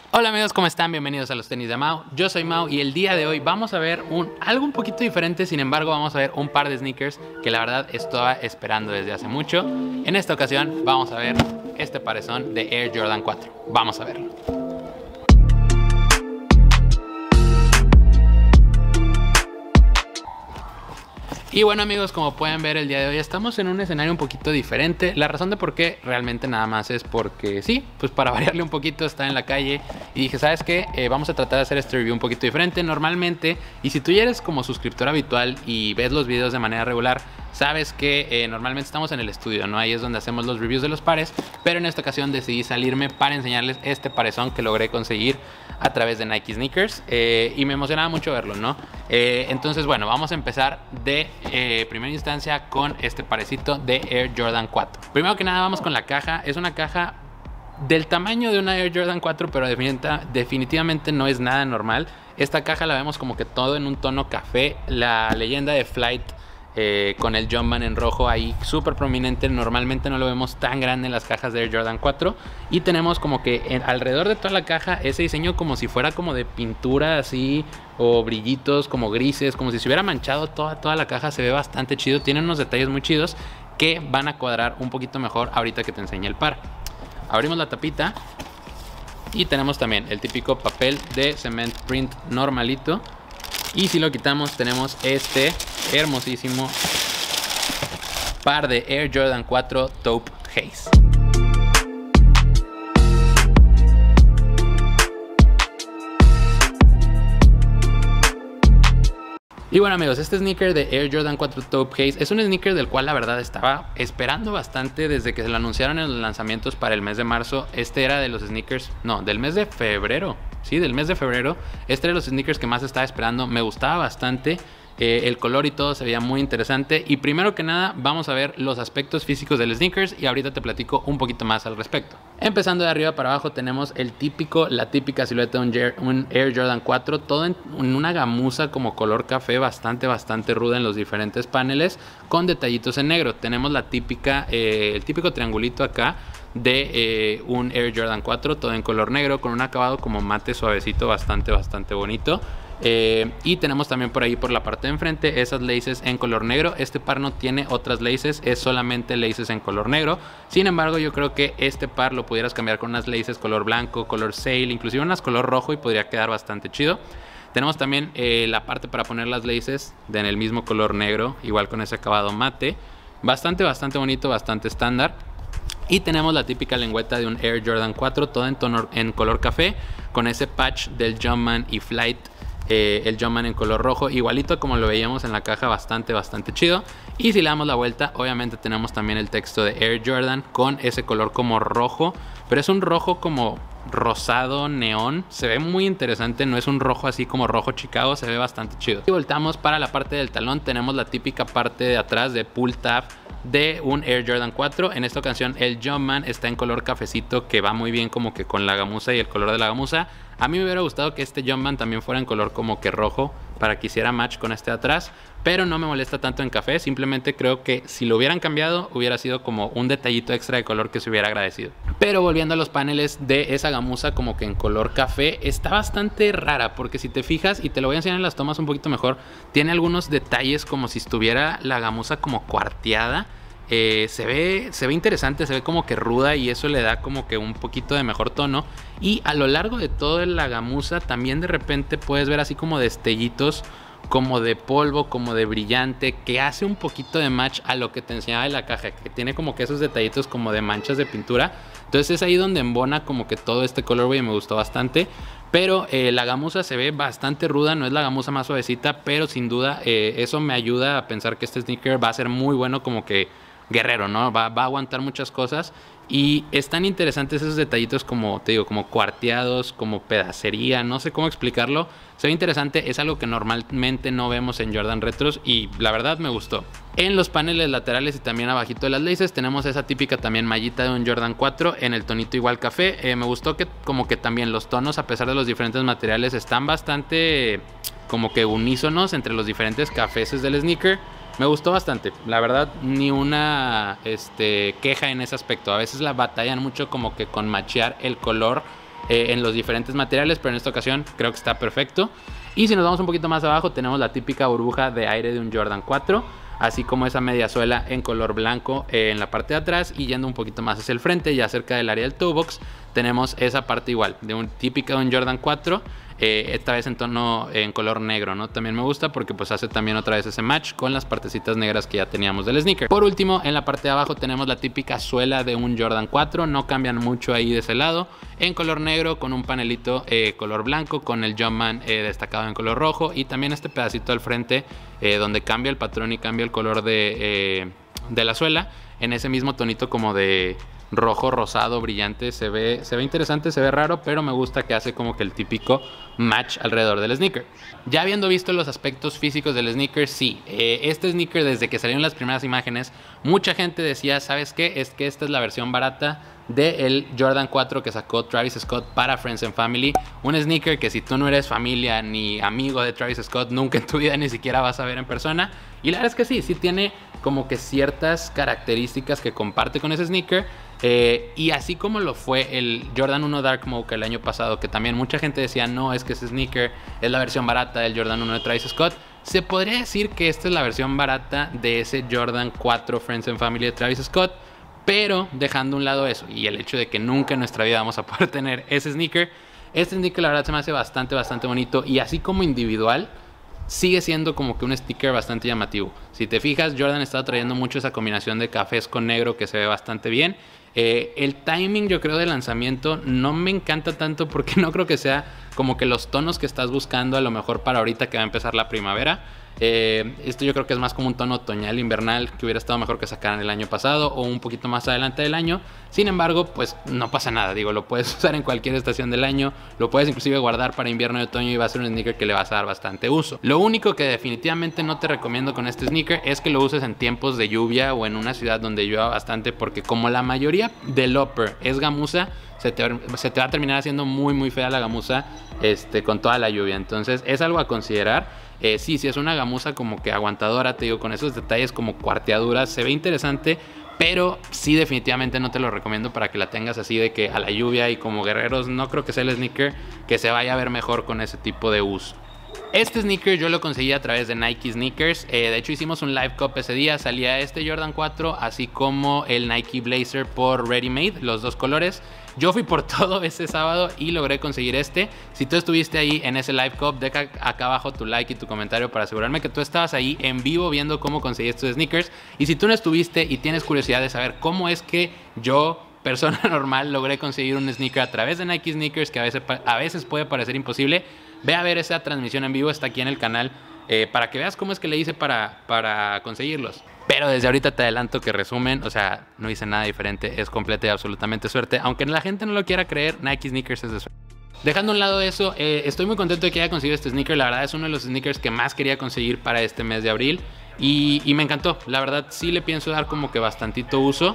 Hola amigos, ¿cómo están? Bienvenidos a los tenis de Mau. Yo soy Mau y el día de hoy vamos a ver algo un poquito diferente. Sin embargo, vamos a ver un par de sneakers que la verdad estaba esperando desde hace mucho. En esta ocasión vamos a ver este parezón de Air Jordan 4. Vamos a verlo. Y bueno amigos, como pueden ver el día de hoy estamos en un escenario un poquito diferente. La razón de por qué realmente nada más es porque sí, pues para variarle un poquito, está en la calle y dije, ¿sabes qué? Vamos a tratar de hacer este review un poquito diferente. Normalmente, y si tú ya eres como suscriptor habitual y ves los videos de manera regular, sabes que normalmente estamos en el estudio, ¿no? Ahí es donde hacemos los reviews de los pares, pero en esta ocasión decidí salirme para enseñarles este parezón que logré conseguir a través de Nike Sneakers y me emocionaba mucho verlo, ¿no? Entonces, bueno, vamos a empezar de primera instancia con este parecito de Air Jordan 4. Primero que nada vamos con la caja. Es una caja del tamaño de una Air Jordan 4, pero definitivamente no es nada normal. Esta caja la vemos como que todo en un tono café. La leyenda de Flight con el Jumpman en rojo ahí súper prominente. Normalmente no lo vemos tan grande en las cajas de Air Jordan 4. Y tenemos como que alrededor de toda la caja ese diseño como si fuera como de pintura así, o brillitos como grises, como si se hubiera manchado toda la caja. Se ve bastante chido, tiene unos detalles muy chidos que van a cuadrar un poquito mejor ahorita que te enseñe el par. Abrimos la tapita y tenemos también el típico papel de cement print normalito. Y si lo quitamos tenemos este hermosísimo par de Air Jordan 4 Taupe Haze. Y bueno amigos, este sneaker de Air Jordan 4 Taupe Haze es un sneaker del cual la verdad estaba esperando bastante desde que se lo anunciaron en los lanzamientos para el mes de marzo. Este era de los sneakers, no, del mes de febrero. Sí, del mes de febrero. Este era de los sneakers que más estaba esperando. Me gustaba bastante. El color y todo se veía muy interesante. Y primero que nada vamos a ver los aspectos físicos del sneakers y ahorita te platico un poquito más al respecto. Empezando de arriba para abajo tenemos la típica silueta de un Air Jordan 4, todo en una gamuza como color café bastante ruda en los diferentes paneles, con detallitos en negro. Tenemos el típico triangulito acá de un Air Jordan 4, todo en color negro, con un acabado como mate suavecito, bastante bonito. Y tenemos también por ahí, por la parte de enfrente, esas laces en color negro. Este par no tiene otras laces, es solamente laces en color negro. Sin embargo, yo creo que este par lo pudieras cambiar con unas laces color blanco, color sail, inclusive unas color rojo, y podría quedar bastante chido. Tenemos también la parte para poner las laces en el mismo color negro, igual con ese acabado mate. Bastante bonito, bastante estándar. Y tenemos la típica lengüeta de un Air Jordan 4, toda en color café, con ese patch del Jumpman y Flight. El Jumpman en color rojo, igualito como lo veíamos en la caja, bastante chido. Y si le damos la vuelta, obviamente tenemos también el texto de Air Jordan con ese color como rojo, pero es un rojo como rosado neón. Se ve muy interesante, no es un rojo así como rojo Chicago, se ve bastante chido. Y voltamos para la parte del talón, tenemos la típica parte de atrás de pull tab de un Air Jordan 4. En esta ocasión el Jumpman está en color cafecito, que va muy bien como que con la gamuza y el color de la gamuza. A mí me hubiera gustado que este Jumpman también fuera en color como que rojo, para que hiciera match con este de atrás, pero no me molesta tanto en café. Simplemente creo que si lo hubieran cambiado hubiera sido como un detallito extra de color que se hubiera agradecido. Pero volviendo a los paneles de esa gamuza como que en color café, está bastante rara, porque si te fijas, y te lo voy a enseñar en las tomas un poquito mejor, tiene algunos detalles como si estuviera la gamuza como cuarteada. Se ve interesante, se ve como que ruda, y eso le da como que un poquito de mejor tono. Y a lo largo de toda la gamuza también de repente puedes ver así como destellitos como de polvo, como de brillante, que hace un poquito de match a lo que te enseñaba de la caja, que tiene como que esos detallitos como de manchas de pintura. Entonces es ahí donde embona como que todo este colorway y me gustó bastante. Pero la gamuza se ve bastante ruda, no es la gamuza más suavecita, pero sin duda eso me ayuda a pensar que este sneaker va a ser muy bueno como que guerrero, ¿no? Va a aguantar muchas cosas. Y están interesantes esos detallitos, como te digo, como cuarteados, como pedacería, no sé cómo explicarlo. Se ve interesante, es algo que normalmente no vemos en Jordan Retros y la verdad me gustó. En los paneles laterales y también abajito de las laces tenemos esa típica también mallita de un Jordan 4 en el tonito igual café. Me gustó que como que también los tonos, a pesar de los diferentes materiales, están bastante como que unísonos entre los diferentes cafés del sneaker. Me gustó bastante, la verdad, ni una queja en ese aspecto. A veces la batallan mucho como que con machear el color en los diferentes materiales, pero en esta ocasión creo que está perfecto. Y si nos vamos un poquito más abajo, tenemos la típica burbuja de aire de un Jordan 4, así como esa media suela en color blanco en la parte de atrás. Y yendo un poquito más hacia el frente, ya cerca del área del toe box, tenemos esa parte igual, de un típica de un Jordan 4, esta vez en color negro, ¿no? También me gusta porque pues hace también otra vez ese match con las partecitas negras que ya teníamos del sneaker. Por último, en la parte de abajo tenemos la típica suela de un Jordan 4, no cambian mucho ahí de ese lado, en color negro con un panelito color blanco, con el Jumpman destacado en color rojo, y también este pedacito al frente donde cambia el patrón y cambia el color de la suela en ese mismo tonito como de rojo rosado brillante. Se ve interesante, se ve raro, pero me gusta que hace como que el típico match alrededor del sneaker. Ya habiendo visto los aspectos físicos del sneaker, sí, este sneaker desde que salieron las primeras imágenes, mucha gente decía, ¿sabes qué? Es que esta es la versión barata del Jordan 4 que sacó Travis Scott para Friends and Family. Un sneaker que si tú no eres familia ni amigo de Travis Scott, nunca en tu vida ni siquiera vas a ver en persona. Y la verdad es que sí tiene como que ciertas características que comparte con ese sneaker. Y así como lo fue el Jordan 1 Dark Mocha el año pasado, que también mucha gente decía, no, es que ese sneaker es la versión barata del Jordan 1 de Travis Scott, se podría decir que esta es la versión barata de ese Jordan 4 Friends and Family de Travis Scott. Pero dejando a un lado eso y el hecho de que nunca en nuestra vida vamos a poder tener ese sneaker, este sneaker la verdad se me hace bastante bonito, y así como individual sigue siendo como que un sticker bastante llamativo. Si te fijas, Jordan está trayendo mucho esa combinación de cafés con negro que se ve bastante bien. El timing, yo creo, de lanzamiento no me encanta tanto porque no creo que sea como que los tonos que estás buscando a lo mejor para ahorita que va a empezar la primavera. Esto yo creo que es más como un tono otoñal invernal que hubiera estado mejor que sacaran el año pasado o un poquito más adelante del año. Sin embargo, pues no pasa nada, digo, lo puedes usar en cualquier estación del año, lo puedes inclusive guardar para invierno y otoño y va a ser un sneaker que le vas a dar bastante uso. Lo único que definitivamente no te recomiendo con este sneaker es que lo uses en tiempos de lluvia o en una ciudad donde llueva bastante, porque como la mayoría del upper es gamuza, se te va a terminar haciendo muy fea la gamuza con toda la lluvia. Entonces es algo a considerar. Sí, es una gamuza como que aguantadora, te digo, con esos detalles como cuarteaduras, se ve interesante, pero sí definitivamente no te lo recomiendo para que la tengas así de que a la lluvia, y como guerreros no creo que sea el sneaker que se vaya a ver mejor con ese tipo de uso. Este sneaker yo lo conseguí a través de Nike Sneakers. De hecho hicimos un live cup ese día. Salía este Jordan 4 así como el Nike Blazer por Ready Made, los dos colores. Yo fui por todo ese sábado y logré conseguir este. Si tú estuviste ahí en ese live cup, deja acá abajo tu like y tu comentario para asegurarme que tú estabas ahí en vivo viendo cómo conseguí estos sneakers. Y si tú no estuviste y tienes curiosidad de saber cómo es que yo, persona normal, logré conseguir un sneaker a través de Nike Sneakers, que a veces puede parecer imposible, ve a ver esa transmisión en vivo, está aquí en el canal, para que veas cómo es que le hice para conseguirlos. Pero desde ahorita te adelanto que, resumen, o sea, no hice nada diferente, es completa y absolutamente suerte. Aunque la gente no lo quiera creer, Nike Sneakers es de suerte. Dejando a un lado eso, estoy muy contento de que haya conseguido este sneaker. La verdad es uno de los sneakers que más quería conseguir para este mes de abril. Y me encantó, la verdad sí le pienso dar como que bastantito uso.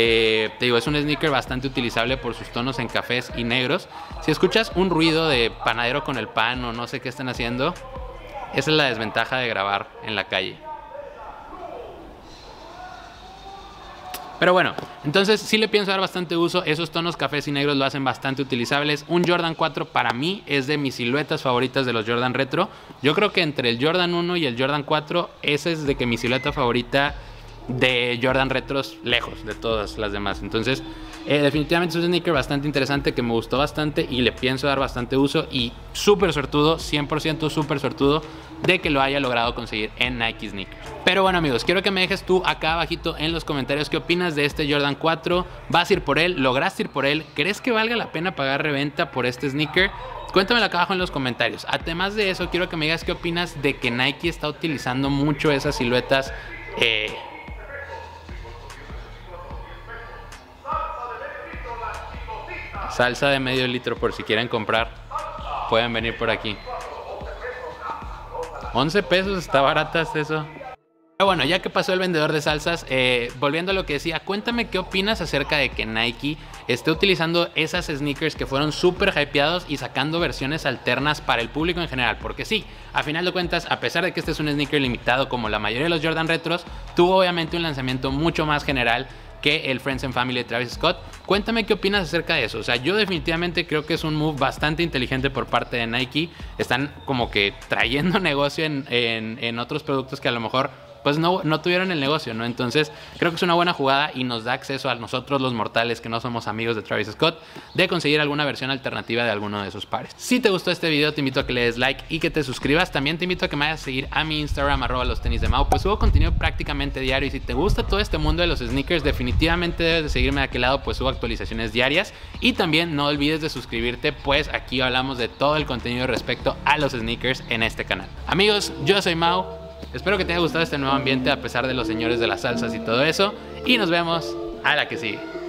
Te digo, es un sneaker bastante utilizable por sus tonos en cafés y negros. Si escuchas un ruido de panadero con el pan o no sé qué están haciendo, esa es la desventaja de grabar en la calle. Pero bueno, entonces sí le pienso dar bastante uso. Esos tonos cafés y negros lo hacen bastante utilizables. Un Jordan 4 para mí es de mis siluetas favoritas de los Jordan Retro. Yo creo que entre el Jordan 1 y el Jordan 4, esa es de que mi silueta favorita de Jordan Retros, lejos de todas las demás. Entonces definitivamente es un sneaker bastante interesante que me gustó bastante y le pienso dar bastante uso, y súper suertudo, 100% súper suertudo de que lo haya logrado conseguir en Nike Sneakers. Pero bueno amigos, quiero que me dejes tú acá abajito en los comentarios qué opinas de este Jordan 4. ¿Vas a ir por él? ¿Lograste ir por él? ¿Crees que valga la pena pagar reventa por este sneaker? Cuéntamelo acá abajo en los comentarios. Además de eso, quiero que me digas qué opinas de que Nike está utilizando mucho esas siluetas salsa de medio litro, por si quieren comprar, pueden venir por aquí. 11 pesos, está barata eso. Pero bueno, ya que pasó el vendedor de salsas, volviendo a lo que decía, cuéntame qué opinas acerca de que Nike esté utilizando esas sneakers que fueron súper hypeados y sacando versiones alternas para el público en general. Porque sí, a final de cuentas, a pesar de que este es un sneaker limitado como la mayoría de los Jordan Retros, tuvo obviamente un lanzamiento mucho más general que el Friends and Family de Travis Scott. Cuéntame qué opinas acerca de eso. O sea, yo definitivamente creo que es un move bastante inteligente por parte de Nike. Están como que trayendo negocio en otros productos que a lo mejor pues no tuvieron el negocio, ¿no? Entonces creo que es una buena jugada y nos da acceso a nosotros los mortales que no somos amigos de Travis Scott de conseguir alguna versión alternativa de alguno de esos pares. Si te gustó este video, te invito a que le des like y que te suscribas. También te invito a que me vayas a seguir a mi Instagram @lostenisdemau, pues subo contenido prácticamente diario y si te gusta todo este mundo de los sneakers, definitivamente debes de seguirme de aquel lado, pues subo actualizaciones diarias. Y también no olvides de suscribirte, pues aquí hablamos de todo el contenido respecto a los sneakers en este canal. Amigos, yo soy Mau. Espero que te haya gustado este nuevo ambiente a pesar de los señores de las salsas y todo eso. Y nos vemos a la que sigue.